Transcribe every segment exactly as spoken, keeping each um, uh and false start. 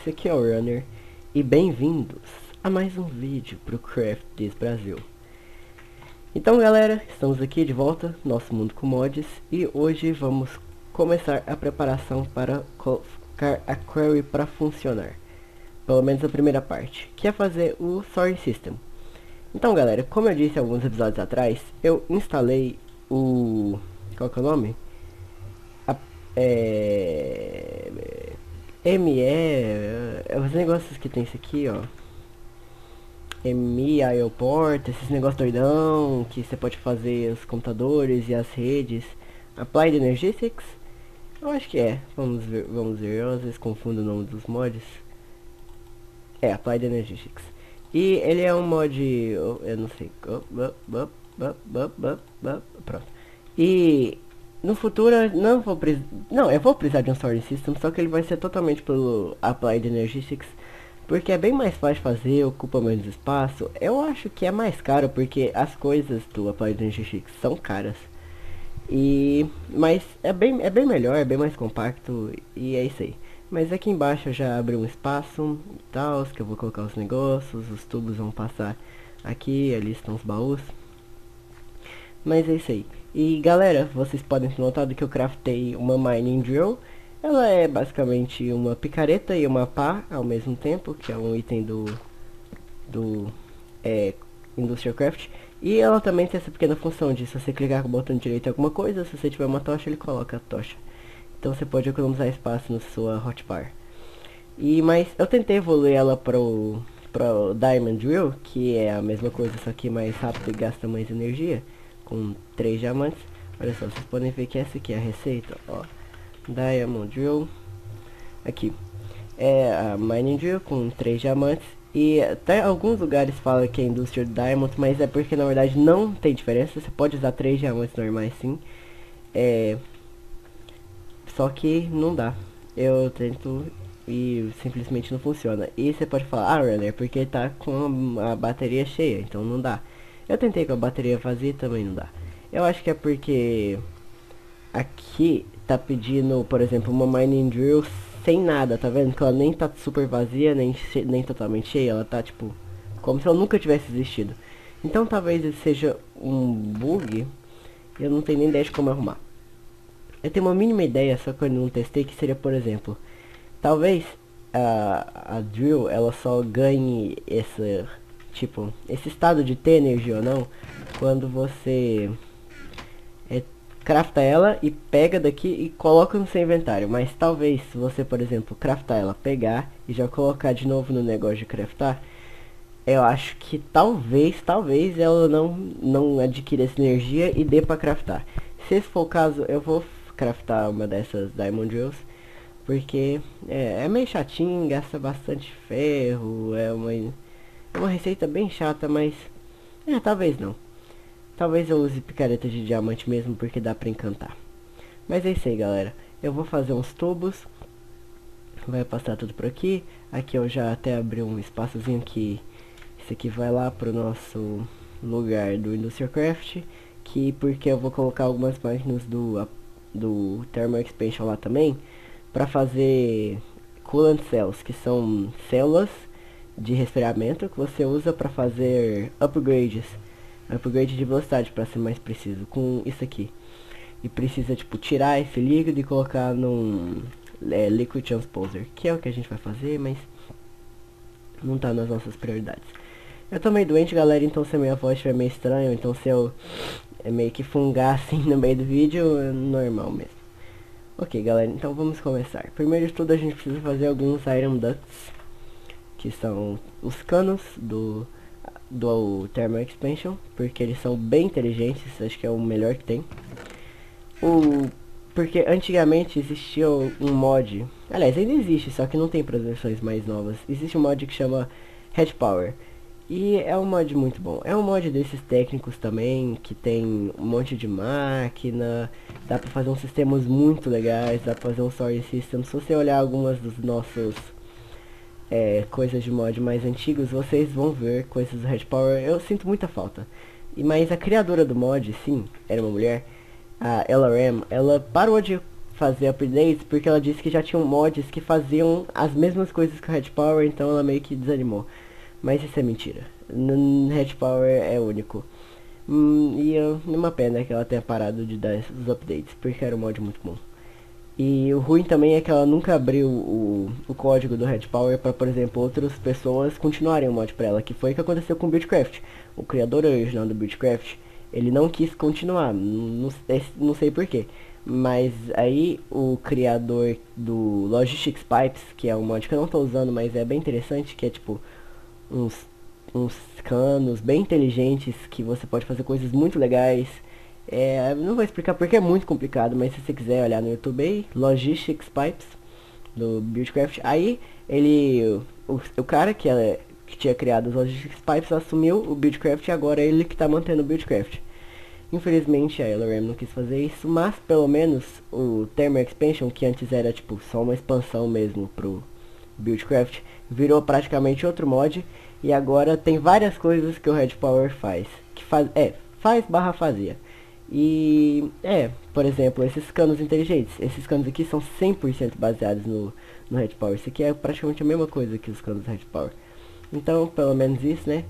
esse aqui é o Runner e bem-vindos a mais um vídeo pro Craft This Brasil. Então galera, estamos aqui de volta, nosso mundo com mods, e hoje vamos começar a preparação para colocar a query para funcionar. Pelo menos a primeira parte, que é fazer o Sorting System. Então galera, como eu disse alguns episódios atrás, eu instalei o... qual que é o nome? A, é... M E, é os negócios que tem isso aqui, ó. M E, IOPort, esses negócios doidão, que você pode fazer os computadores e as redes. Applied Energistics? Eu acho que é. Vamos ver, vamos ver. Eu às vezes confundo o nome dos mods. É, Applied Energistics. E ele é um mod, eu, eu não sei. Pronto. E no futuro não vou precisar, não, eu vou precisar de um Sorting System, só que ele vai ser totalmente pelo Applied Energistics, porque é bem mais fácil de fazer, ocupa menos espaço. Eu acho que é mais caro porque as coisas do Applied Energistics são caras. E mas é bem é bem melhor, é bem mais compacto e é isso aí. Mas aqui embaixo eu já abri um espaço e tal, que eu vou colocar os negócios, os tubos vão passar aqui, ali estão os baús. Mas é isso aí. E galera, vocês podem ter notado que eu craftei uma Mining Drill. Ela é basicamente uma picareta e uma pá ao mesmo tempo, que é um item do, do é, Industrial Craft. E ela também tem essa pequena função de, se você clicar com o botão direito em alguma coisa, se você tiver uma tocha, ele coloca a tocha. Então você pode economizar espaço na sua hotbar. E, mas eu tentei evoluir ela para o Diamond Drill, que é a mesma coisa, só que mais rápido e gasta mais energia, com três diamantes. Olha só, vocês podem ver que essa aqui é a receita, ó. Diamond Drill. Aqui. É a Mining Drill com três diamantes. E até alguns lugares falam que é Industrial Diamond, mas é porque na verdade não tem diferença. Você pode usar três diamantes normais sim. É... Só que não dá. Eu tento e simplesmente não funciona. E você pode falar, ah, Runner, porque tá com a bateria cheia, então não dá. Eu tentei com a bateria vazia e também não dá. Eu acho que é porque aqui tá pedindo, por exemplo, uma Mining Drill sem nada, tá vendo? Que ela nem tá super vazia, nem, nem totalmente cheia, ela tá tipo, como se ela nunca tivesse existido. Então talvez ele seja um bug, eu não tenho nem ideia de como arrumar. Eu tenho uma mínima ideia, só que eu não testei, que seria, por exemplo, talvez a, a Drill, ela só ganhe esse, tipo, esse estado de ter energia ou não, quando você é, crafta ela e pega daqui e coloca no seu inventário. Mas talvez, se você, por exemplo, craftar ela, pegar e já colocar de novo no negócio de craftar, eu acho que talvez, talvez ela não, não adquira essa energia e dê pra craftar. Se esse for o caso, eu vou craftar uma dessas Diamond Drills, porque é, é meio chatinho, gasta bastante ferro, é uma, é uma receita bem chata, mas é, talvez não. Talvez eu use picareta de diamante mesmo, porque dá pra encantar. Mas é isso aí, galera. Eu vou fazer uns tubos, vai passar tudo por aqui. Aqui eu já até abri um espaçozinho que esse aqui vai lá pro nosso lugar do Industrial Craft, que porque eu vou colocar algumas máquinas do do Thermal Expansion lá também, para fazer Coolant Cells, que são células de resfriamento que você usa para fazer upgrades, upgrade de velocidade, para ser mais preciso, com isso aqui. E precisa tipo tirar esse líquido e colocar num é, Liquid Transposer, que é o que a gente vai fazer, mas não tá nas nossas prioridades. Eu tô meio doente, galera, então se a minha voz estiver meio estranha, então se eu é meio que fungar assim no meio do vídeo, é normal mesmo. Ok, galera, então vamos começar. Primeiro de tudo a gente precisa fazer alguns Iron Ducts, que são os canos do, do Thermal Expansion, porque eles são bem inteligentes, acho que é o melhor que tem. O, porque antigamente existia um mod, aliás ainda existe, só que não tem para as versões mais novas. Existe um mod que chama Head Power. E é um mod muito bom. É um mod desses técnicos também, que tem um monte de máquina, dá pra fazer uns sistemas muito legais, dá pra fazer um Sorting System. Se você olhar algumas dos nossos é, coisas de mod mais antigos, vocês vão ver coisas do Red Power. Eu sinto muita falta. E mas a criadora do mod, sim, era uma mulher, a Ella Ram, ela parou de fazer updates, porque ela disse que já tinham mods que faziam as mesmas coisas que o Red Power, então ela meio que desanimou. Mas isso é mentira. N Red Power é único. Hum, e é uma pena que ela tenha parado de dar esses updates, porque era um mod muito bom. E o ruim também é que ela nunca abriu o, o código do Red Power para, por exemplo, outras pessoas continuarem o mod pra ela, que foi o que aconteceu com o Buildcraft. O criador original do Buildcraft, ele não quis continuar, não, não sei porquê. Mas aí o criador do Logistics Pipes, que é um mod que eu não tô usando, mas é bem interessante, que é tipo uns, uns canos bem inteligentes, que você pode fazer coisas muito legais. É, não vou explicar porque é muito complicado, mas se você quiser olhar no YouTube aí, Logistics Pipes, do Buildcraft, aí ele, o, o cara que, é, que tinha criado os Logistics Pipes assumiu o Buildcraft e agora é ele que tá mantendo o Buildcraft. Infelizmente a L R M não quis fazer isso, mas pelo menos o Thermal Expansion, que antes era tipo só uma expansão mesmo pro Buildcraft, virou praticamente outro mod e agora tem várias coisas que o Red Power faz, que faz, é, faz barra fazia. E é, por exemplo, esses canos inteligentes, esses canos aqui são cem por cento baseados no, no Red Power. Isso aqui é praticamente a mesma coisa que os canos do Red Power. Então, pelo menos isso, né?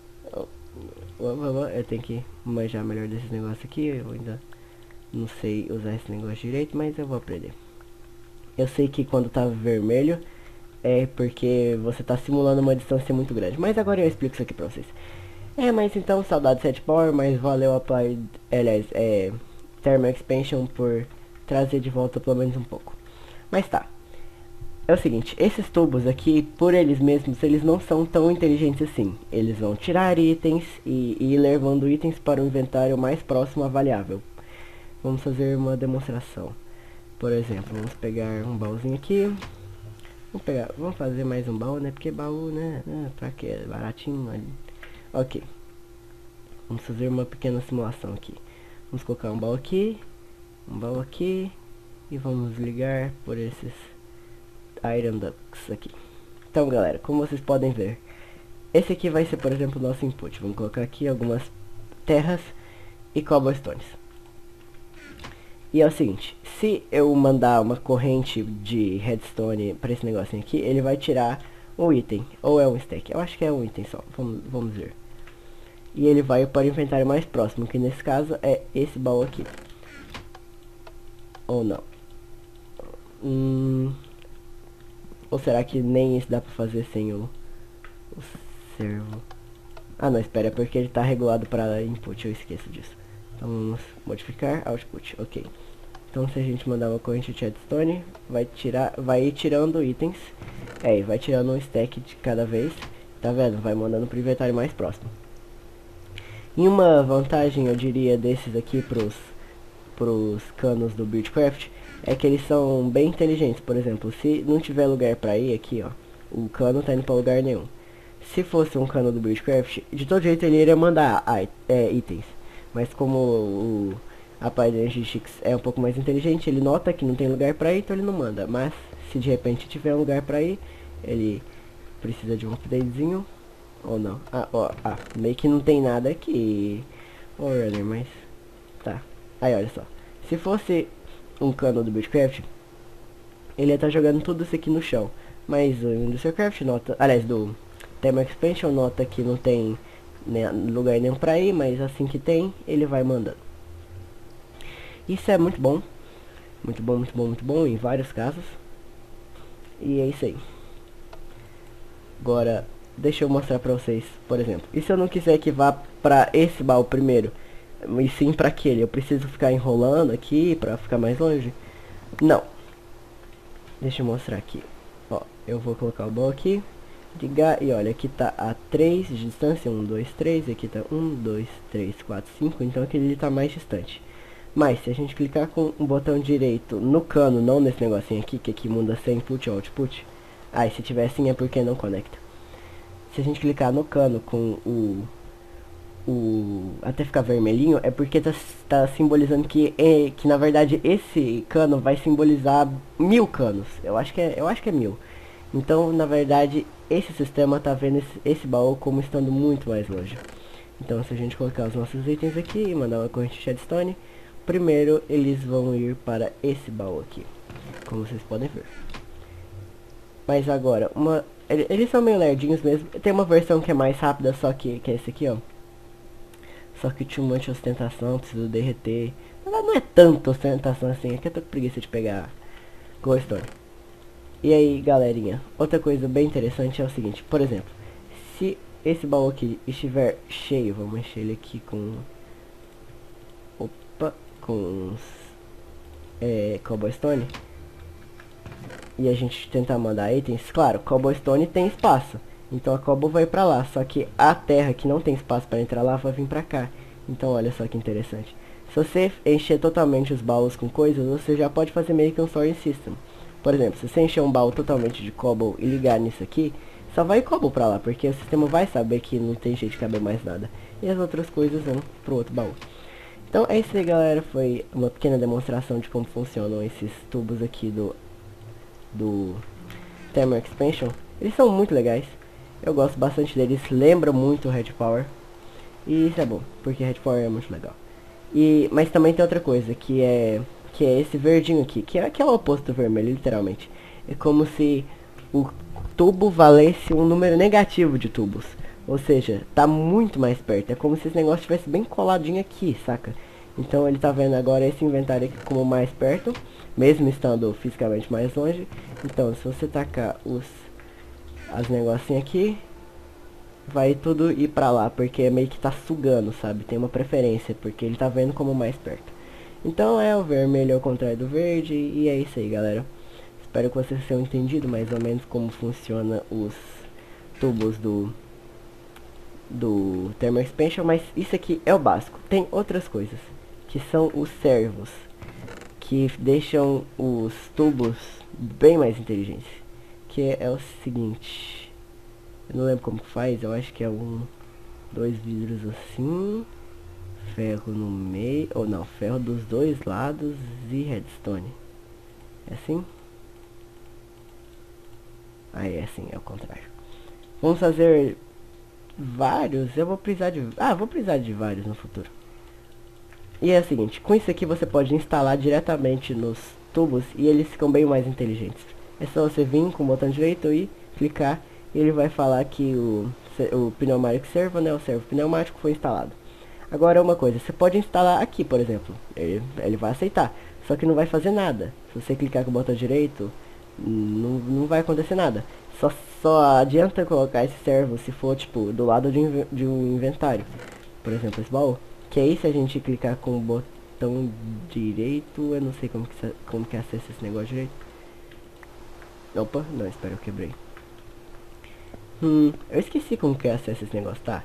Eu tenho que manjar melhor desses negócios aqui. Eu ainda não sei usar esse negócio direito, mas eu vou aprender. Eu sei que quando tá vermelho é porque você tá simulando uma distância muito grande. Mas agora eu explico isso aqui pra vocês. É, mas então, saudades Red Power, mas valeu Applied, aliás, é, Thermal Expansion por trazer de volta pelo menos um pouco. Mas tá, é o seguinte, esses tubos aqui, por eles mesmos, eles não são tão inteligentes assim. Eles vão tirar itens e, e ir levando itens para o inventário mais próximo avaliável. Vamos fazer uma demonstração. Por exemplo, vamos pegar um baúzinho aqui. Vamos pegar, vamos fazer mais um baú, né? Porque baú, né? É, pra que? Baratinho ali. Ok, vamos fazer uma pequena simulação aqui. Vamos colocar um baú aqui, um baú aqui, e vamos ligar por esses Iron Ducts aqui. Então galera, como vocês podem ver, esse aqui vai ser, por exemplo, o nosso input. Vamos colocar aqui algumas terras e cobblestones. E é o seguinte, se eu mandar uma corrente de redstone para esse negocinho aqui, ele vai tirar um item, ou é um stack. Eu acho que é um item só, vamos, vamos ver. E ele vai para o inventário mais próximo, que nesse caso é esse baú aqui. Ou não. Hum, ou será que nem isso dá para fazer sem o, o servo? Ah não, espera, é porque ele está regulado para input, eu esqueço disso. Então vamos modificar output, ok. Então se a gente mandar uma corrente de redstone, vai tirar, vai ir tirando itens. É, vai tirando um stack de cada vez. Tá vendo? Vai mandando pro inventário mais próximo. E uma vantagem, eu diria, desses aqui pros, pros canos do Buildcraft, é que eles são bem inteligentes. Por exemplo, se não tiver lugar pra ir aqui, ó, o cano tá indo pra lugar nenhum. Se fosse um cano do Buildcraft, de todo jeito ele iria mandar ah, é, itens. Mas como o Applied Logistics é um pouco mais inteligente, ele nota que não tem lugar pra ir, então ele não manda. Mas se de repente tiver um lugar pra ir, ele precisa de um updatezinho. Ou não. Ah, ó, ah, meio que não tem nada aqui. Ô, oh, runner, mas... Tá. Aí, olha só. Se fosse um cano do Buildcraft, ele ia estar tá jogando tudo isso aqui no chão. Mas o Industrialcraft nota... Aliás, do Thermal Expansion nota que não tem né, lugar nenhum pra ir, mas assim que tem, ele vai mandando. Isso é muito bom. Muito bom, muito bom, muito bom em vários casos. E é isso aí. Agora, deixa eu mostrar pra vocês, por exemplo. E se eu não quiser que vá pra esse baú primeiro, e sim pra aquele? Eu preciso ficar enrolando aqui pra ficar mais longe? Não. Deixa eu mostrar aqui. Ó, eu vou colocar o baú aqui, ligar, e olha, aqui tá a três de distância, um, dois, três, aqui tá um, dois, três, quatro, cinco, então aquele ali tá mais distante. Mas se a gente clicar com o botão direito no cano, não nesse negocinho aqui, que aqui muda sem input ou output. Ah, e se tiver assim é porque não conecta. Se a gente clicar no cano com o, o até ficar vermelhinho, é porque tá, tá simbolizando que, é, que na verdade esse cano vai simbolizar mil canos. Eu acho que é, eu acho que é mil. Então, na verdade, esse sistema tá vendo esse, esse baú como estando muito mais longe. Então, se a gente colocar os nossos itens aqui e mandar uma corrente de redstone, o primeiro eles vão ir para esse baú aqui, como vocês podem ver. Mas agora, uma, eles são meio lerdinhos mesmo. Tem uma versão que é mais rápida, só que, que é esse aqui, ó. Só que tinha um monte de ostentação, preciso derreter. Na verdade não é tanta ostentação assim, é que eu tô com preguiça de pegar Glowstone. E aí, galerinha, outra coisa bem interessante é o seguinte, por exemplo, se esse baú aqui estiver cheio, vamos encher ele aqui com... Opa, com uns... É, Cobblestone. E a gente tentar mandar itens, claro, Cobblestone tem espaço. Então a Cobble vai pra lá, só que a terra que não tem espaço para entrar lá vai vir pra cá. Então olha só que interessante. Se você encher totalmente os baús com coisas, você já pode fazer meio que um sorting system. Por exemplo, se você encher um baú totalmente de Cobble e ligar nisso aqui, só vai Cobble pra lá, porque o sistema vai saber que não tem jeito de caber mais nada. E as outras coisas vão pro outro baú. Então é isso aí, galera, foi uma pequena demonstração de como funcionam esses tubos aqui do, do Thermal Expansion. Eles são muito legais. Eu gosto bastante deles, lembra muito o Red Power. E isso é bom, porque Red Power é muito legal. E, mas também tem outra coisa, que é que é esse verdinho aqui, que é, que é o oposto do vermelho, literalmente. É como se o tubo valesse um número negativo de tubos. Ou seja, tá muito mais perto. É como se esse negócio estivesse bem coladinho aqui, saca? Então ele tá vendo agora esse inventário aqui como mais perto, mesmo estando fisicamente mais longe. Então se você tacar os... as negocinhos aqui, vai tudo ir pra lá, porque é meio que tá sugando, sabe? Tem uma preferência, porque ele tá vendo como mais perto. Então é o vermelho ao contrário do verde, e é isso aí, galera. Espero que vocês tenham entendido mais ou menos como funciona os tubos do do Thermal Expansion, mas isso aqui é o básico. Tem outras coisas, que são os servos, que deixam os tubos bem mais inteligentes. Que é o seguinte, eu não lembro como que faz, eu acho que é um, dois vidros assim, ferro no meio, ou não, ferro dos dois lados e redstone. É assim? Aí é assim, é o contrário. Vamos fazer vários, eu vou precisar de, ah, vou precisar de vários no futuro. E é o seguinte, com isso aqui você pode instalar diretamente nos tubos e eles ficam bem mais inteligentes. É só você vir com o botão direito e clicar, e ele vai falar que o, o Pneumatic Servo, né, o servo pneumático foi instalado. Agora uma coisa, você pode instalar aqui, por exemplo, ele, ele vai aceitar, só que não vai fazer nada. Se você clicar com o botão direito, não, não vai acontecer nada. Só, só adianta colocar esse servo se for, tipo, do lado de, um, de um inventário. Por exemplo, esse baú. Que aí se a gente clicar com o botão direito, eu não sei como que, como que acessa esse negócio direito. Opa, não, espera, eu quebrei. Hum, eu esqueci como que acessa esse negócio, tá?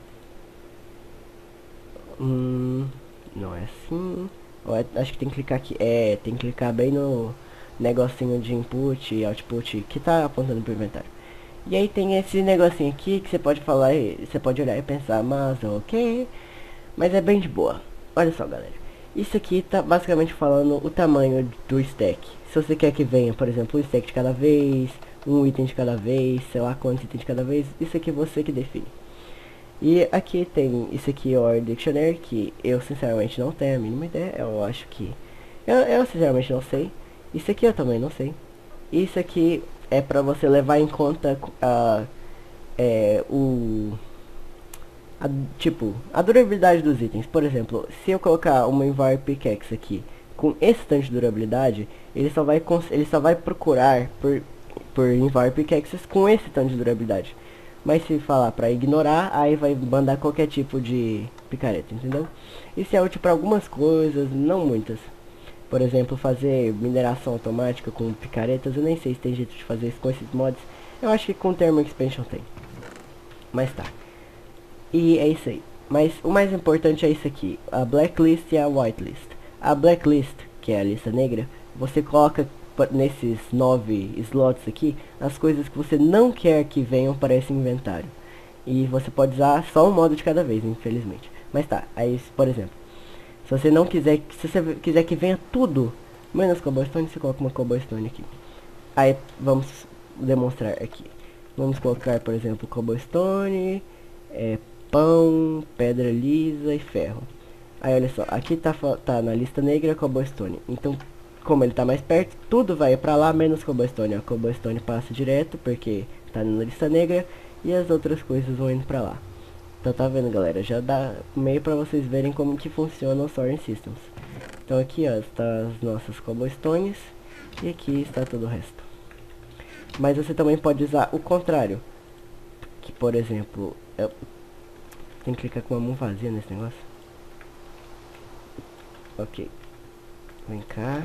Hum, não é assim. Ó, acho que tem que clicar aqui. É, tem que clicar bem no negocinho de input e output que tá apontando pro inventário. E aí tem esse negocinho aqui que você pode falar, você pode olhar e pensar, mas ok, mas é bem de boa. Olha só, galera, isso aqui tá basicamente falando o tamanho do stack. Se você quer que venha, por exemplo, um stack de cada vez, um item de cada vez, sei lá quantos itens de cada vez, isso aqui é você que define. E aqui tem isso aqui, o Dictionary, que eu sinceramente não tenho a mínima ideia, eu acho que... Eu, eu sinceramente não sei. Isso aqui eu também não sei. Isso aqui é pra você levar em conta a, é, o... A, tipo, a durabilidade dos itens. Por exemplo, se eu colocar uma Invar Pickaxe aqui com esse tanto de durabilidade, ele só vai, ele só vai procurar por, por Invar Pickaxes com esse tanto de durabilidade. Mas se falar pra ignorar, aí vai mandar qualquer tipo de picareta, entendeu? Isso é útil pra algumas coisas, não muitas. Por exemplo, fazer mineração automática com picaretas, eu nem sei se tem jeito de fazer isso com esses mods. Eu acho que com Thermal Expansion tem. Mas tá. E é isso aí. Mas o mais importante é isso aqui, a Blacklist e a Whitelist. A Blacklist, que é a lista negra, você coloca nesses nove slots aqui as coisas que você não quer que venham para esse inventário. E você pode usar só um modo de cada vez, infelizmente. Mas tá, aí por exemplo, se você não quiser, se você quiser que venha tudo menos cobblestone, você coloca uma cobblestone aqui. Aí vamos demonstrar aqui. Vamos colocar, por exemplo, cobblestone, é, pão, pedra lisa e ferro. Aí olha só, aqui tá, tá na lista negra cobblestone. Então, como ele tá mais perto, tudo vai pra lá, menos cobblestone. A cobblestone passa direto, porque tá na lista negra, e as outras coisas vão indo pra lá. Então tá vendo, galera, já dá meio pra vocês verem como que funciona o Soaring Systems. Então aqui, ó, está as nossas cobblestones, e aqui está todo o resto. Mas você também pode usar o contrário. Que, por exemplo, eu... tem que clicar com a mão vazia nesse negócio. Ok. Vem cá.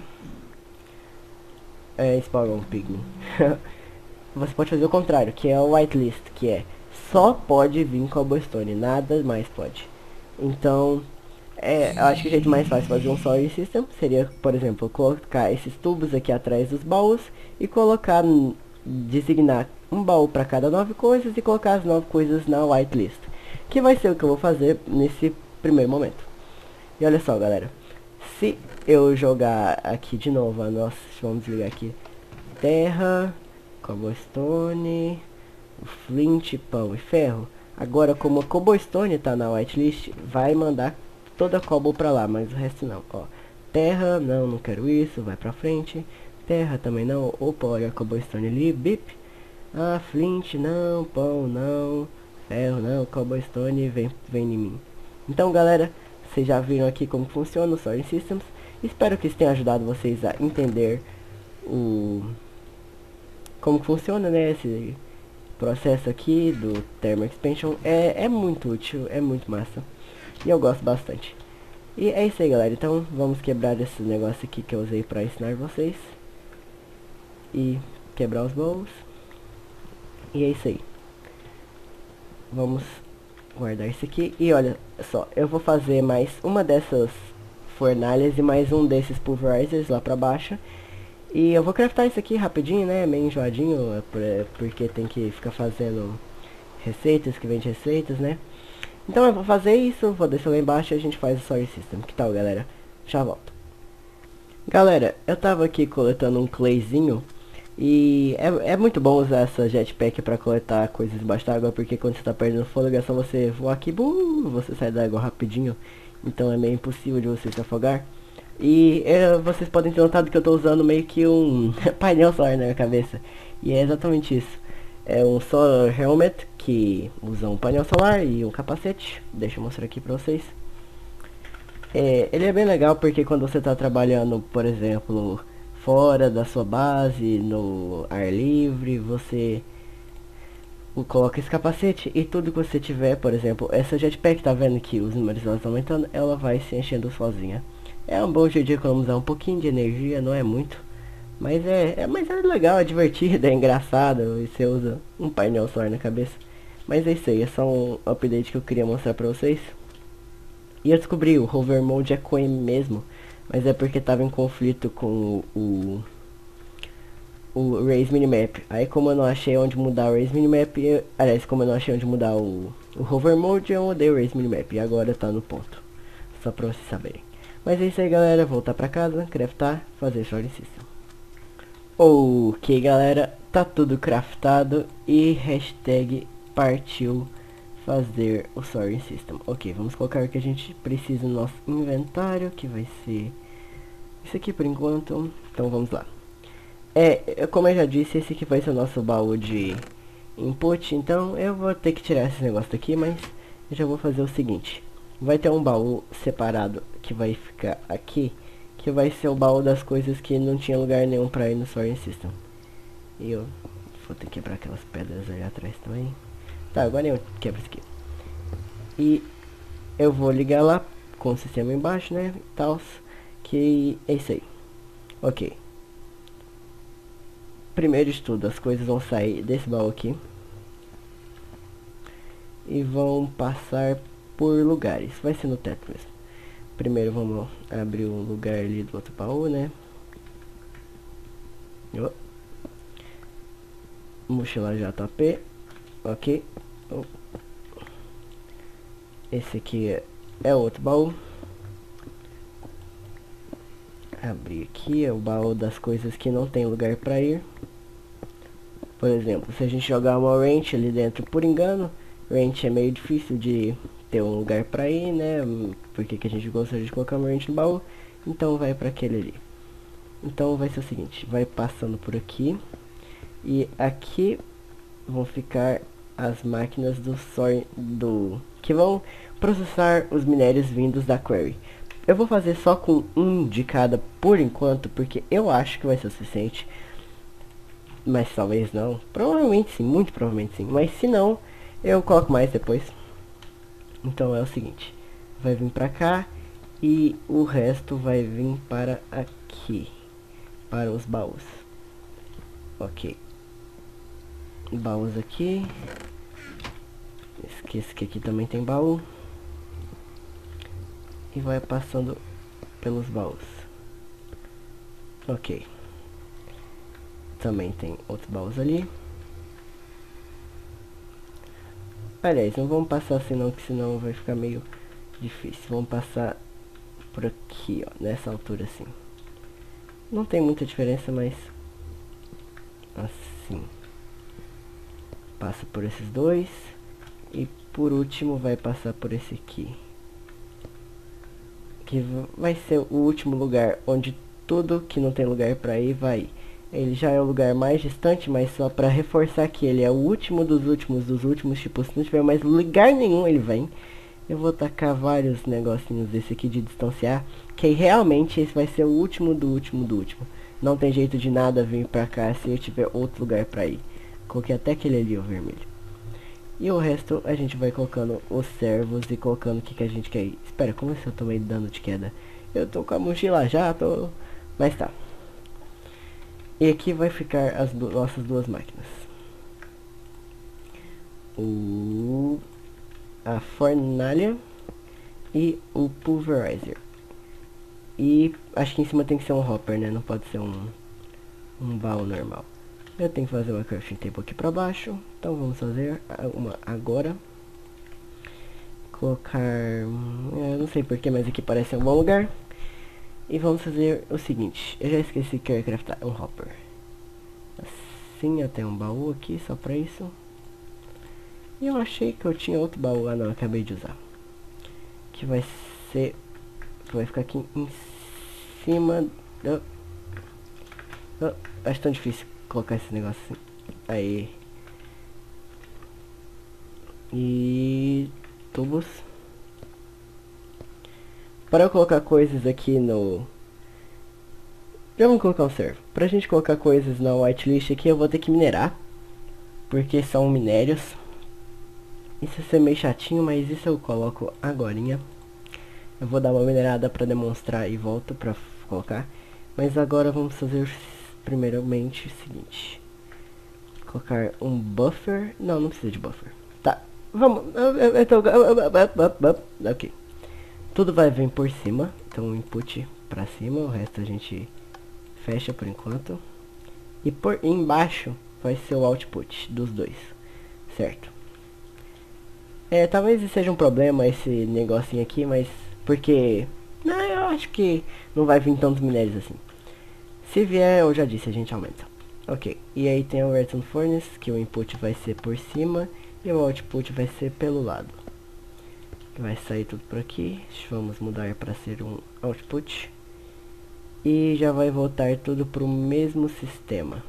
É, spawn um pigmin. Você pode fazer o contrário, que é o whitelist, que é só pode vir cobblestone, nada mais pode. Então, é, eu acho que o jeito mais fácil de fazer um Soaring System seria, por exemplo, colocar esses tubos aqui atrás dos baús e colocar, designar um baú para cada nove coisas e colocar as nove coisas na whitelist, que vai ser o que eu vou fazer nesse primeiro momento. E olha só, galera, se eu jogar aqui de novo, a nossa, vamos desligar aqui, terra, cobblestone, flint, pão e ferro. Agora, como a cobblestone tá na whitelist, vai mandar toda a cobble pra lá, mas o resto não. Ó, terra, não, não quero isso, vai pra frente. Terra também não. Opa, olha a cobblestone ali, bip. Ah, flint não, pão não, ferro não, cobblestone vem, vem em mim. Então, galera, vocês já viram aqui como funciona o Soaring Systems. Espero que isso tenha ajudado vocês a entender o como funciona, né, esse processo aqui do Thermal Expansion. É, é muito útil, é muito massa. E eu gosto bastante. E é isso aí, galera. Então, vamos quebrar esse negócio aqui que eu usei pra ensinar vocês. E quebrar os baús. E é isso aí. Vamos guardar isso aqui. E olha só, eu vou fazer mais uma dessas fornalhas e mais um desses pulverizers lá pra baixo. E eu vou craftar isso aqui rapidinho, né, meio enjoadinho, porque tem que ficar fazendo receitas, que vende receitas, né. Então eu vou fazer isso, vou descer lá embaixo e a gente faz o Soaring System. Que tal, galera? Já volto. Galera, eu tava aqui coletando um clayzinho. E é, é muito bom usar essa jetpack pra coletar coisas debaixo d'água, porque quando você tá perdendo fôlego é só você voar aqui, buh, você sai da água rapidinho. Então é meio impossível de você se afogar. E é, vocês podem ter notado que eu tô usando meio que um painel solar na minha cabeça. E é exatamente isso. É um Solar Helmet que usa um painel solar e um capacete. Deixa eu mostrar aqui pra vocês. É, ele é bem legal porque quando você tá trabalhando, por exemplo, fora da sua base, no ar livre, você coloca esse capacete e tudo que você tiver, por exemplo, essa jetpack, tá vendo que os números elas estão aumentando, ela vai se enchendo sozinha. É um bom jeito de economizar um pouquinho de energia, não é muito, mas é, é, mas é legal, é divertido, é engraçado, e você usa um painel solar na cabeça. Mas é isso aí, é só um update que eu queria mostrar pra vocês. E eu descobri, o Hover Mode é com M mesmo, mas é porque tava em conflito com o o Raise Minimap. Aí como eu não achei onde mudar o Raise Minimap, eu, aliás, como eu não achei onde mudar o, o Hover Mode, eu mudei o Raise Minimap. E agora tá no ponto. Só pra vocês saberem. Mas é isso aí, galera. Voltar pra casa, craftar, fazer Soaring System. Ok, galera. Tá tudo craftado. E hashtag partiu fazer o Soaring System. Ok, vamos colocar o que a gente precisa no nosso inventário, que vai ser isso aqui por enquanto. Então vamos lá. É, como eu já disse, esse aqui vai ser o nosso baú de input, então eu vou ter que tirar esse negócio daqui, mas eu já vou fazer o seguinte. Vai ter um baú separado que vai ficar aqui, que vai ser o baú das coisas que não tinha lugar nenhum pra ir no Soaring System. E eu vou ter que quebrar aquelas pedras ali atrás também. Tá, agora eu quebro isso aqui. E eu vou ligar lá com o sistema embaixo, né, e tal, que é isso aí. Ok. Primeiro de tudo, as coisas vão sair desse baú aqui e vão passar por lugares. Vai ser no teto mesmo. Primeiro vamos abrir o lugar ali do outro baú, né? Oh. Mochila J P. Ok. Oh. Esse aqui é, é outro baú. Abrir aqui, é o baú das coisas que não tem lugar pra ir. Por exemplo, se a gente jogar uma wrench ali dentro por engano, wrench é meio difícil de ter um lugar pra ir, né? Porque que a gente gostaria de colocar o merge no baú. Então vai pra aquele ali. Então vai ser o seguinte, vai passando por aqui. E aqui vão ficar as máquinas do sor do que vão processar os minérios vindos da query. Eu vou fazer só com um de cada por enquanto, porque eu acho que vai ser o suficiente. Mas talvez não. Provavelmente sim, muito provavelmente sim. Mas se não, eu coloco mais depois. Então é o seguinte, vai vir pra cá e o resto vai vir para aqui, para os baús. Ok. Baús aqui. Esqueça que aqui também tem baú. E vai passando pelos baús. Ok. Também tem outros baús ali. Aliás, não vamos passar assim não, que senão vai ficar meio difícil. Vamos passar por aqui, ó, nessa altura assim. Não tem muita diferença, mas assim. Passa por esses dois. E por último vai passar por esse aqui. Que vai ser o último lugar onde tudo que não tem lugar pra ir vai ir. Ele já é o lugar mais distante, mas só pra reforçar que ele é o último dos últimos dos últimos. Tipo, se não tiver mais lugar nenhum ele vem. Eu vou tacar vários negocinhos desse aqui de distanciar. Que realmente esse vai ser o último do último do último. Não tem jeito de nada vir pra cá se eu tiver outro lugar pra ir. Coloquei até aquele ali, o vermelho. E o resto a gente vai colocando os servos e colocando o que, que a gente quer ir. Espera, como é que eu tomei dano de queda? Eu tô com a mochila já, tô... Mas tá. E aqui vai ficar as du nossas duas máquinas. O... A fornalha e o pulverizer. E acho que em cima tem que ser um hopper, né? Não pode ser um, um baú normal. Eu tenho que fazer uma crafting table aqui pra baixo. Então vamos fazer uma agora. Colocar... Eu não sei porquê, mas aqui parece um bom lugar. E vamos fazer o seguinte. Eu já esqueci que eu ia craftar um hopper. Assim, eu tenho um baú aqui só pra isso. E eu achei que eu tinha outro baú. Ah não, eu acabei de usar. Que vai ser... Que vai ficar aqui em cima do... Oh, acho tão difícil colocar esse negócio assim. Aí. E... tubos. Para eu colocar coisas aqui no... Já vamos colocar um servo. Pra gente colocar coisas na whitelist aqui, eu vou ter que minerar. Porque são minérios. Isso vai ser meio chatinho, mas isso eu coloco agorinha. Eu vou dar uma minerada pra demonstrar e volto pra colocar. Mas agora vamos fazer primeiramente o seguinte. Colocar um buffer. Não, não precisa de buffer. Tá, vamos. Então, ok. Tudo vai vir por cima. Então input pra cima. O resto a gente fecha por enquanto. E por embaixo vai ser o output dos dois. Certo. É, talvez seja um problema esse negocinho aqui, mas... Porque... Não, eu acho que não vai vir tantos minérios assim. Se vier, eu já disse, a gente aumenta. Ok. E aí tem o redstone furnace, que o input vai ser por cima. E o output vai ser pelo lado. Vai sair tudo por aqui. Vamos mudar para ser um output. E já vai voltar tudo para o mesmo sistema.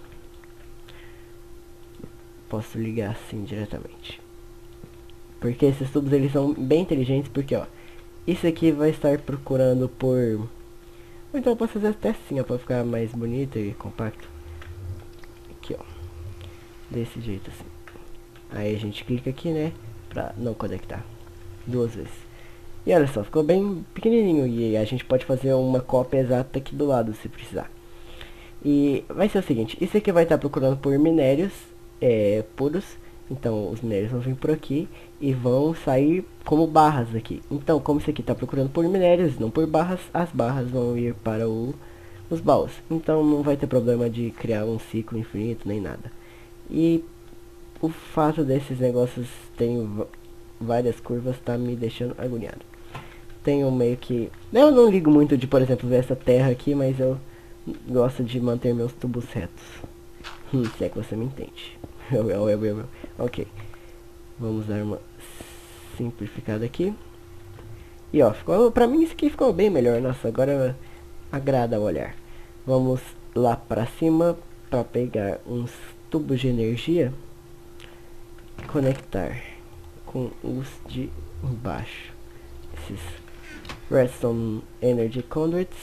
Posso ligar assim diretamente. Porque esses tubos eles são bem inteligentes, porque ó, isso aqui vai estar procurando por... Ou então eu posso fazer até assim, ó, pra ficar mais bonito e compacto. Aqui ó, desse jeito assim. Aí a gente clica aqui, né, pra não conectar duas vezes. E olha só, ficou bem pequenininho e a gente pode fazer uma cópia exata aqui do lado se precisar. E vai ser o seguinte, isso aqui vai estar procurando por minérios é, puros. Então os minérios vão vir por aqui e vão sair como barras aqui. Então como isso aqui está procurando por minérios, não por barras, as barras vão ir para o, os baús. Então não vai ter problema de criar um ciclo infinito nem nada. E o fato desses negócios terem várias curvas está me deixando agoniado. Tenho meio que... Eu não ligo muito de, por exemplo, ver essa terra aqui, mas eu gosto de manter meus tubos retos. Hum, se é que você me entende. Eu, eu, eu, eu, eu. Ok. Vamos dar uma simplificado aqui. E ó, ficou, pra mim isso aqui ficou bem melhor. Nossa, agora agrada o olhar. Vamos lá pra cima para pegar uns tubos de energia. Conectar com os de baixo. Esses Redstone Energy Conduits.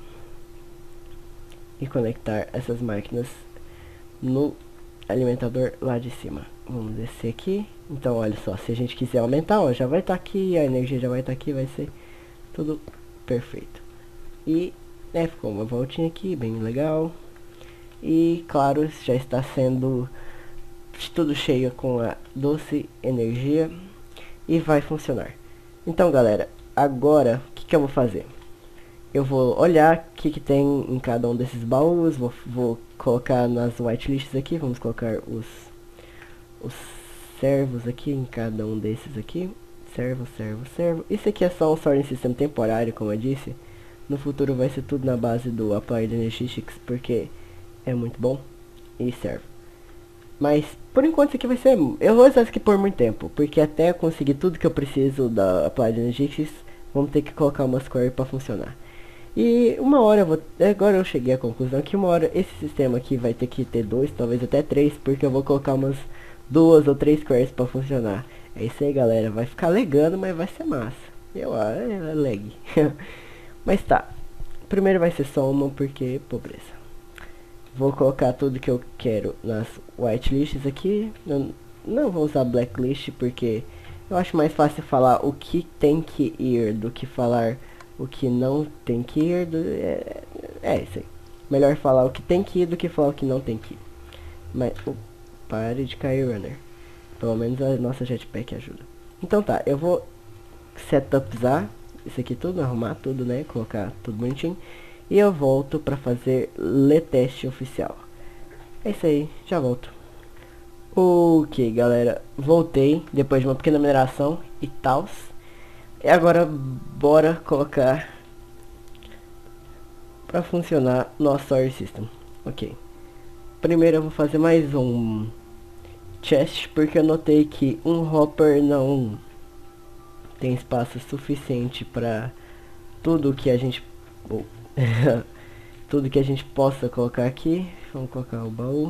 E conectar essas máquinas no alimentador lá de cima. Vamos descer aqui. Então olha só, se a gente quiser aumentar, ó, já vai estar tá aqui, a energia já vai estar tá aqui, vai ser tudo perfeito. E né, ficou uma voltinha aqui, bem legal. E claro, já está sendo tudo cheio com a doce energia e vai funcionar. Então galera, agora o que, que eu vou fazer? Eu vou olhar o que, que tem em cada um desses baús, vou, vou colocar nas whitelists aqui, vamos colocar os, os servos aqui em cada um desses aqui. Servo, servo, servo. Isso aqui é só um sorting system temporário, como eu disse. No futuro vai ser tudo na base do Applied Energistics, porque é muito bom e serve. Mas por enquanto isso aqui vai ser... Eu vou usar isso aqui por muito tempo, porque até eu conseguir tudo que eu preciso da Applied Energistics, vamos ter que colocar umas queries para funcionar. E uma hora eu vou... Agora eu cheguei à conclusão que uma hora esse sistema aqui vai ter que ter dois, talvez até três, porque eu vou colocar umas duas ou três queries para funcionar. É isso aí galera, vai ficar legando, mas vai ser massa. Eu acho, é lag. Mas tá, primeiro vai ser só uma porque pobreza. Vou colocar tudo que eu quero nas whitelists aqui. Eu não vou usar blacklist porque eu acho mais fácil falar o que tem que ir do que falar o que não tem que ir. Do, é, é isso aí. Melhor falar o que tem que ir do que falar o que não tem que ir. Mas, oh, pare de cair, runner. Pelo menos a nossa jetpack ajuda. Então tá, eu vou setupzar isso aqui tudo, arrumar tudo, né? Colocar tudo bonitinho. E eu volto pra fazer leteste oficial. É isso aí, já volto. Ok, galera, voltei depois de uma pequena mineração e tal. E agora bora colocar pra funcionar nosso Solar System. Ok. Primeiro eu vou fazer mais um chest, porque eu notei que um hopper não tem espaço suficiente para tudo que a gente oh, tudo que a gente possa colocar aqui. Vamos colocar o baú,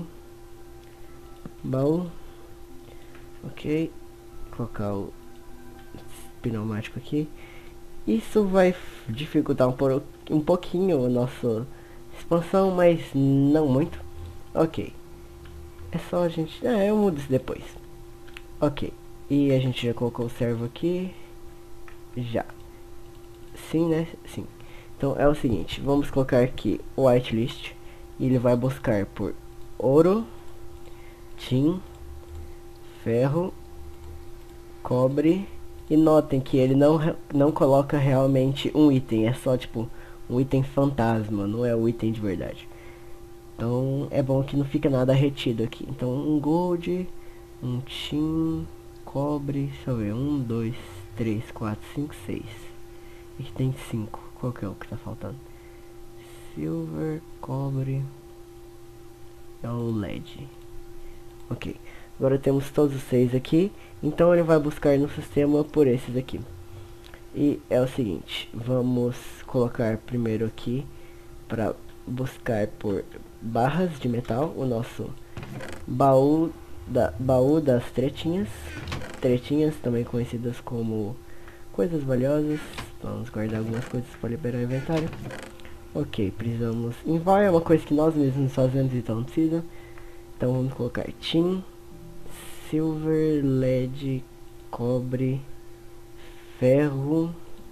baú, ok, colocar o pneumático aqui. Isso vai dificultar um, por, um pouquinho a nossa expansão, mas não muito. Ok, é só a gente, é, eu mudo isso depois. Ok, e a gente já colocou o servo aqui. Já. Sim, né? Sim. Então é o seguinte, vamos colocar aqui o whitelist. E ele vai buscar por ouro, tin, ferro, cobre. E notem que ele não, não coloca realmente um item, é só tipo um item fantasma, não é o item de verdade. Então é bom que não fica nada retido aqui. Então um gold, um tin, cobre, deixa eu ver, um, dois, três, quatro, cinco, seis. Aqui tem cinco. Qual que é o que tá faltando? Silver, cobre, é o L E D. Ok. Agora temos todos os seis aqui. Então ele vai buscar no sistema por esses aqui. E é o seguinte, vamos colocar primeiro aqui para buscar por barras de metal o nosso baú da baú das tretinhas. Tretinhas também conhecidas como coisas valiosas. Vamos guardar algumas coisas para liberar o inventário. Ok, precisamos... Invar é uma coisa que nós mesmos fazemos, então não precisa. Então vamos colocar tin, silver, L E D, cobre, ferro.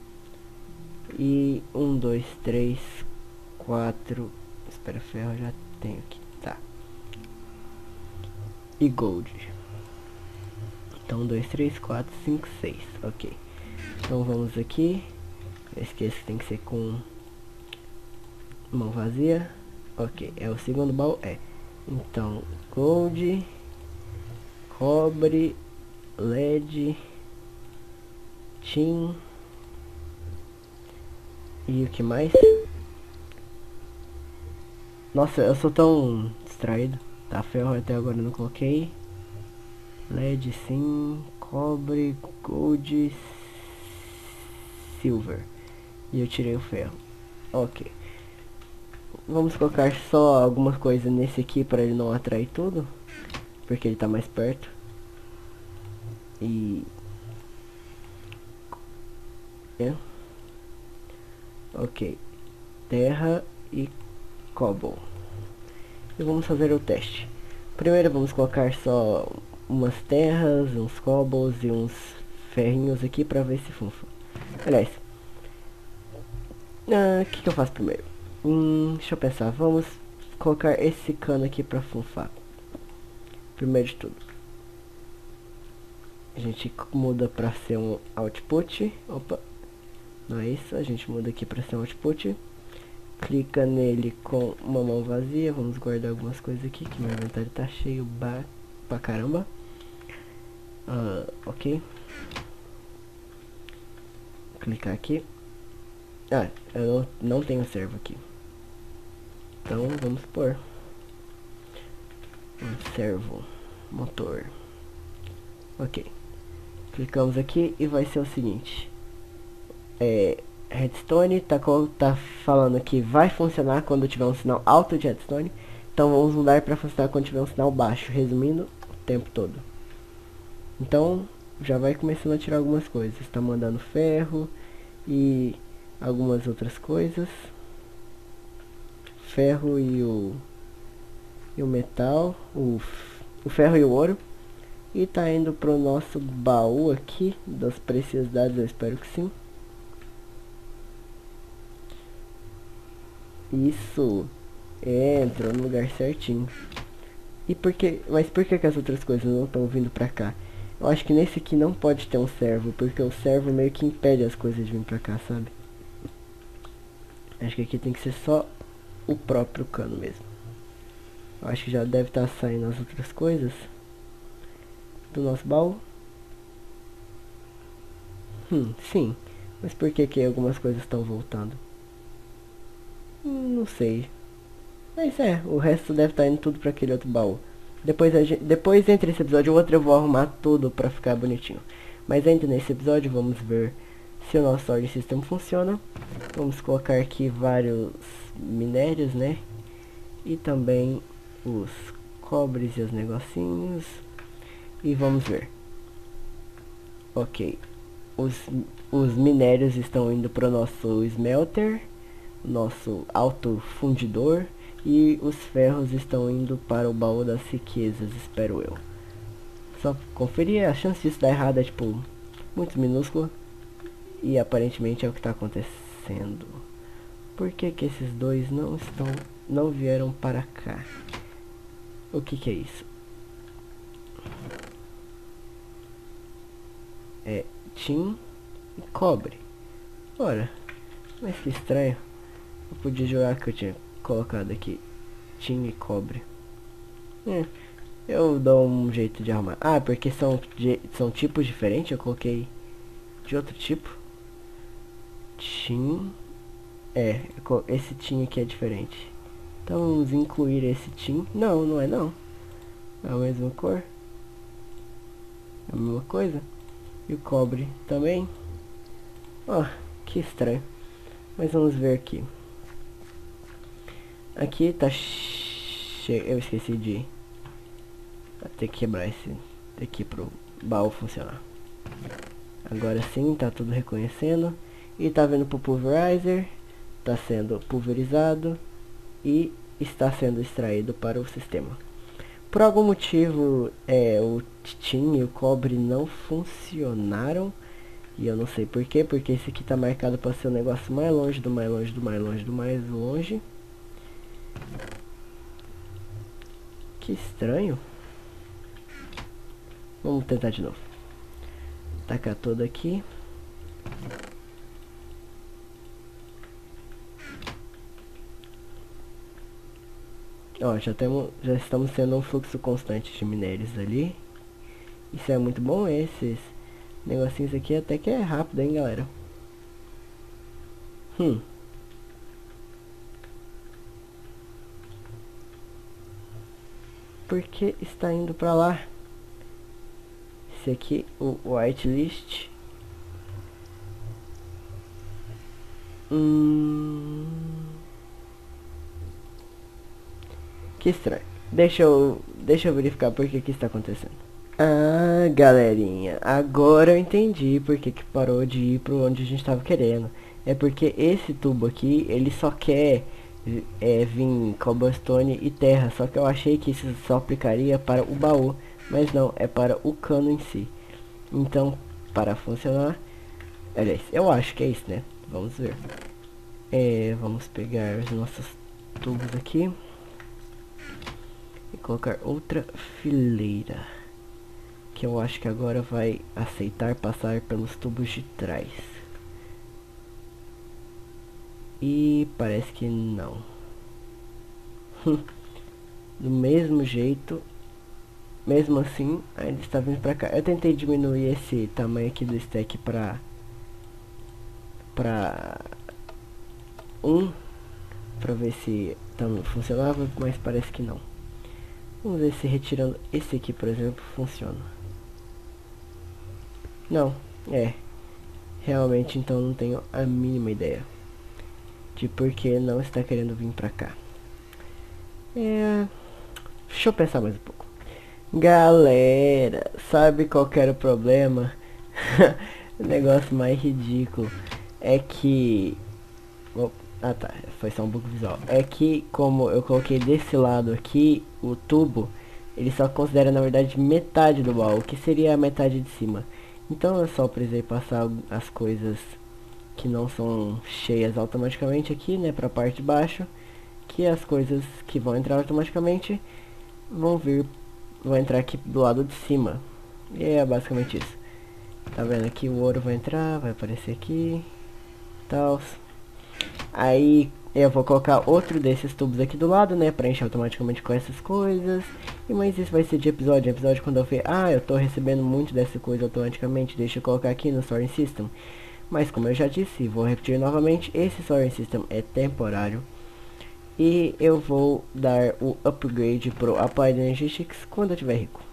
E um, dois, três, quatro... Espera, ferro eu já tenho aqui. Tá. E gold. Então um, dois, três, quatro, cinco, seis. Ok. Então vamos aqui. Eu esqueço que tem que ser com mão vazia. Ok, é o segundo baú. É. Então, gold, cobre, L E D, tin. E o que mais? Nossa, eu sou tão distraído. Tá, ferro até agora eu não coloquei. L E D sim, cobre, gold, silver. E eu tirei o ferro. Ok. Vamos colocar só algumas coisas nesse aqui para ele não atrair tudo. Porque ele tá mais perto. E... É. Ok. Terra e cobble. E vamos fazer o teste. Primeiro vamos colocar só umas terras, uns cobbles e uns ferrinhos aqui para ver se funfa. Aliás, o ah, que, que eu faço primeiro? Hum, deixa eu pensar. Vamos colocar esse cano aqui para funfar. Primeiro de tudo. A gente muda para ser um output. Opa, não é isso. A gente muda aqui para ser um output. Clica nele com uma mão vazia. Vamos guardar algumas coisas aqui, que meu inventário tá cheio ba pra caramba. Uh, ok. Clicar aqui. Ah, eu não, não tenho servo aqui. Então vamos pôr um servo motor. Ok. Clicamos aqui e vai ser o seguinte. É... Redstone tá, tá falando que vai funcionar quando tiver um sinal alto de redstone. Então vamos mudar para funcionar quando tiver um sinal baixo, resumindo o tempo todo. Então já vai começando a tirar algumas coisas. Está mandando ferro e algumas outras coisas. Ferro e o, e o metal, o, o ferro e o ouro. E tá indo pro nosso baú aqui das preciosidades, eu espero que sim. Isso, é, entrou no lugar certinho. E por que, mas por que, que as outras coisas não estão vindo pra cá? Eu acho que nesse aqui não pode ter um servo, porque o servo meio que impede as coisas de vir pra cá, sabe? Acho que aqui tem que ser só o próprio cano mesmo. Eu acho que já deve estar tá saindo as outras coisas do nosso baú. Hum, sim. Mas por que que algumas coisas estão voltando? Hum, não sei. Mas é, o resto deve estar tá indo tudo para aquele outro baú. Depois, a gente, depois entre esse episódio e o outro eu vou arrumar tudo para ficar bonitinho. Mas ainda nesse episódio vamos ver se o nosso Storage System funciona. Vamos colocar aqui vários minérios, né? E também os cobres e os negocinhos. E vamos ver. Ok. Os, os minérios estão indo para o nosso smelter, nosso alto fundidor. E os ferros estão indo para o baú das riquezas, espero eu. Só conferir, a chance disso dar errado é tipo muito minúscula. E aparentemente é o que está acontecendo. Por que que esses dois não estão, não vieram para cá? O que que é isso? É tin e cobre. Ora, mas que estranho. Eu podia jurar que eu tinha colocado aqui tin e cobre. É, eu dou um jeito de arrumar. Ah, porque são, são tipos diferentes. Eu coloquei de outro tipo. Tin. É, esse tin aqui é diferente. Então vamos incluir esse tin. Não, não é não. É a mesma cor. É a mesma coisa. E o cobre também. Ó, oh, que estranho. Mas vamos ver aqui. Aqui tá cheio. Eu esqueci de ter que quebrar esse daqui pro baú funcionar. Agora sim, tá tudo reconhecendo. E tá vindo pro pulverizer. Tá sendo pulverizado. E está sendo extraído para o sistema. Por algum motivo, é, o tin e o cobre não funcionaram. E eu não sei porquê, porque esse aqui tá marcado para ser o negócio mais longe, do mais longe, do mais longe, do mais longe. Que estranho. Vamos tentar de novo. Tacar todo aqui. Ó, já, temos, já estamos tendo um fluxo constante de minérios ali. Isso é muito bom, esses negocinhos aqui até que é rápido, hein, galera. Hum. Por que está indo pra lá? esse aqui, o whitelist. Hum... Que estranho. Deixa eu, deixa eu verificar por que que está acontecendo. Ah, galerinha, agora eu entendi por que que parou de ir pro onde a gente estava querendo. É porque esse tubo aqui, ele só quer é, vir cobblestone e terra. Só que eu achei que isso só aplicaria para o baú. Mas não, é para o cano em si. Então, para funcionar... Aliás, eu acho que é isso, né? Vamos ver. É, vamos pegar os nossos tubos aqui. E colocar outra fileira. Que eu acho que agora vai aceitar passar pelos tubos de trás. E parece que não. Do mesmo jeito, mesmo assim, ainda está vindo pra cá. Eu tentei diminuir esse tamanho aqui do stack pra pra um, pra ver se também funcionava, mas parece que não. Vamos ver se retirando esse aqui, por exemplo, funciona. Não, é. Realmente, então, não tenho a mínima ideia de por que não está querendo vir pra cá. É... Deixa eu pensar mais um pouco. Galera, sabe qual que era o problema? O negócio mais ridículo é que... Oh, ah tá, foi só um bug visual. É que como eu coloquei desse lado aqui, o tubo, ele só considera na verdade metade do baú, que seria a metade de cima. Então eu só precisei passar as coisas que não são cheias automaticamente aqui, né, pra parte de baixo. Que as coisas que vão entrar automaticamente vão vir, vão entrar aqui do lado de cima. E é basicamente isso. Tá vendo aqui, o ouro vai entrar, vai aparecer aqui, tal. Aí eu vou colocar outro desses tubos aqui do lado, né, pra encher automaticamente com essas coisas. E mas isso vai ser de episódio, episódio quando eu ver, ah, eu tô recebendo muito dessa coisa automaticamente, deixa eu colocar aqui no Soaring System. Mas como eu já disse, vou repetir novamente, esse Soaring System é temporário. E eu vou dar o upgrade pro Applied Energistics quando eu tiver rico.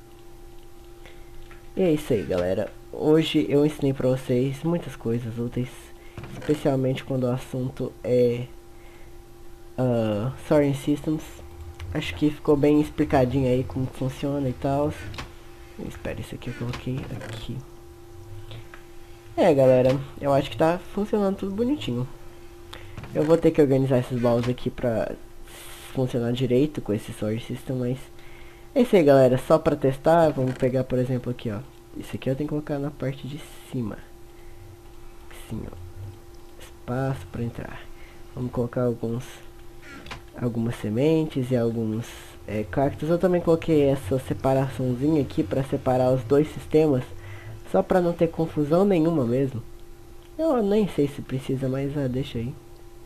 E é isso aí, galera. Hoje eu ensinei pra vocês muitas coisas úteis, especialmente quando o assunto é uh, Soaring Systems. Acho que ficou bem explicadinho aí como funciona e tal. Espera, isso aqui eu coloquei aqui. É, galera, eu acho que tá funcionando tudo bonitinho. Eu vou ter que organizar esses baús aqui pra funcionar direito com esse Soaring System, mas... É isso aí, galera, só pra testar, vamos pegar, por exemplo, aqui, ó. Isso aqui eu tenho que colocar na parte de cima. Assim, ó. Espaço pra entrar. Vamos colocar alguns... Algumas sementes e alguns é, cactos. Eu também coloquei essa separaçãozinha aqui pra separar os dois sistemas. Só pra não ter confusão nenhuma mesmo. Eu nem sei se precisa, mas ah, deixa aí.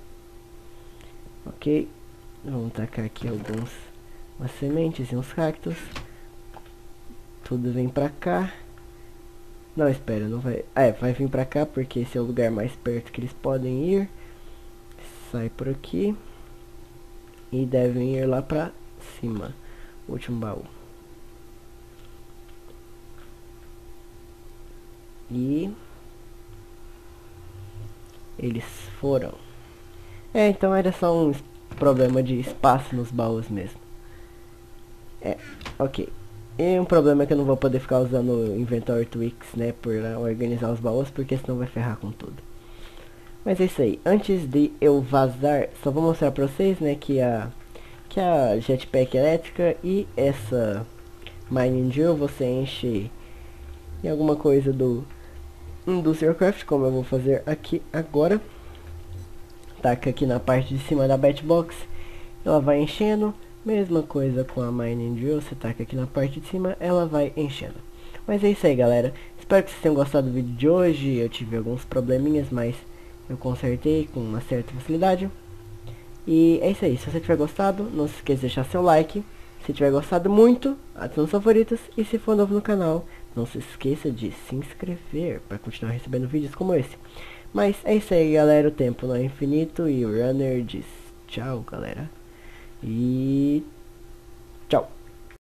Ok. Vamos tacar aqui alguns... umas sementes e uns cactos. Tudo vem pra cá. Não, espera, não vai... Ah, é, vai vir pra cá porque esse é o lugar mais perto que eles podem ir. Sai por aqui. E devem ir lá pra cima. Último baú. E... eles foram. É, então era só um problema de espaço nos baús mesmo. É, ok. E um problema é que eu não vou poder ficar usando o Inventory Tweaks, né, por organizar os baús, porque senão vai ferrar com tudo. Mas é isso aí. Antes de eu vazar, só vou mostrar pra vocês, né, que a, que a jetpack elétrica e essa Mining Drill você enche em alguma coisa do Industrial Craft, como eu vou fazer aqui agora. Taca aqui na parte de cima da Batbox, ela vai enchendo. Mesma coisa com a Mining Drill, você taca aqui na parte de cima, ela vai enchendo. Mas é isso aí, galera. Espero que vocês tenham gostado do vídeo de hoje. Eu tive alguns probleminhas, mas eu consertei com uma certa facilidade. E é isso aí. Se você tiver gostado, não se esqueça de deixar seu like. Se tiver gostado muito, adicione os favoritos. E se for novo no canal, não se esqueça de se inscrever para continuar recebendo vídeos como esse. Mas é isso aí, galera. O tempo não é infinito e o Runner diz tchau, galera. E tchau.